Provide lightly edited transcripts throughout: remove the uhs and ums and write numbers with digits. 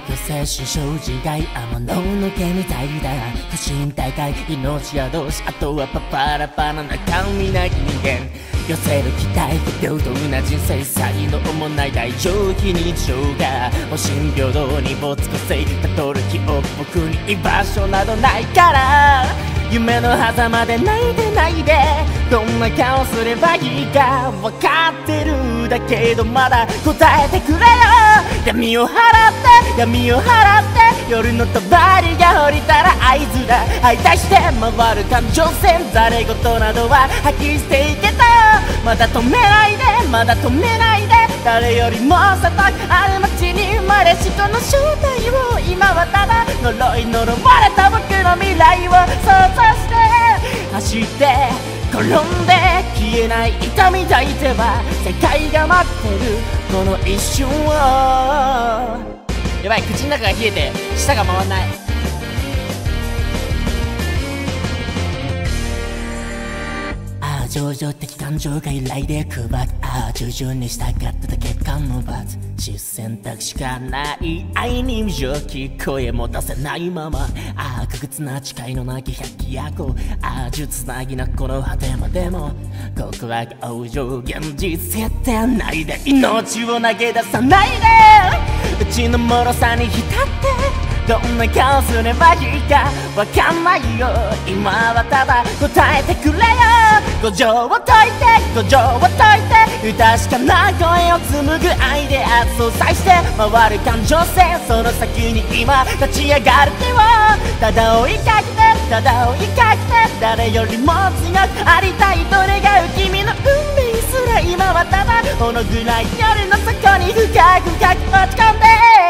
虚勢心象自害天の毛みたいだ不信大会命や同士あとはパパラパの中身なき人間寄せる期待不平等な人生才能もない大上非日常がもう新平等に没個性たどる記憶僕に居場所などないから夢の狭間で泣いてないでどんな顔すればいいか分かってるだけどまだ答えてくれよ闇を払って闇を払って夜の帳が降りたら合図だ相対して回る感情線ざれ言などは吐き捨ていけたまだ止めないでまだ止めないで誰よりも里ある街に生まれ人の正体を今はただ呪われた僕の未来を想像して走って転んで消えない痛み抱いては世界が待ってるこの一瞬をやばい口の中が冷えて舌が回んない情状的感情が依頼で配る従順に従ってた結果の罰選択しかない愛に無情気声も出せないまま確実な誓いのなき百鬼夜行呪つなぎなこの果てまでも心が往生現実設定ないで命を投げ出さないでうちの脆さに浸ってどんな顔すればいいかわかんないよ今はただ答えてくれよ五条を解いて五条を解いて不確かな声を紡ぐアイデア相殺して回る感情線その先に今立ち上がる手をただ追いかけてただ追いかけて誰よりも強くありたいと願う君の運命すら今はただほの暗い夜の底に深く深く落ち込んで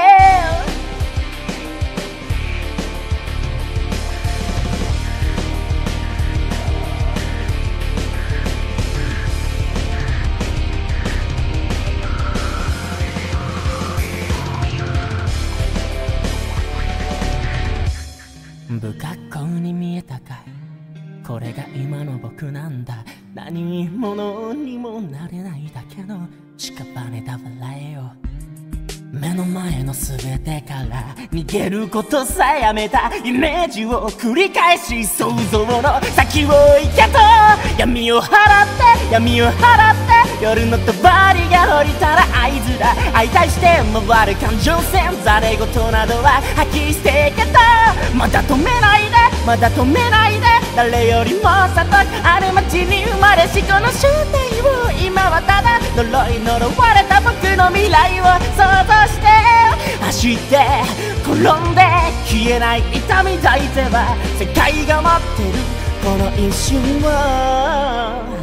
不格好に見えたかいこれが今の僕なんだ何者にもなれないだけの屍だ笑えよ目の前の全てから逃げることさえやめたイメージを繰り返し想像の先を行けと闇を払って闇を払って夜の帳が降りたら合図だ相対して回る感情線ざれ言などは吐き捨ていけたまだ止めないでまだ止めないで誰よりも里ある街に生まれしこの正体を今はただ呪われた僕の未来を想像して走って転んで消えない痛み抱いては世界が待ってるこの一瞬を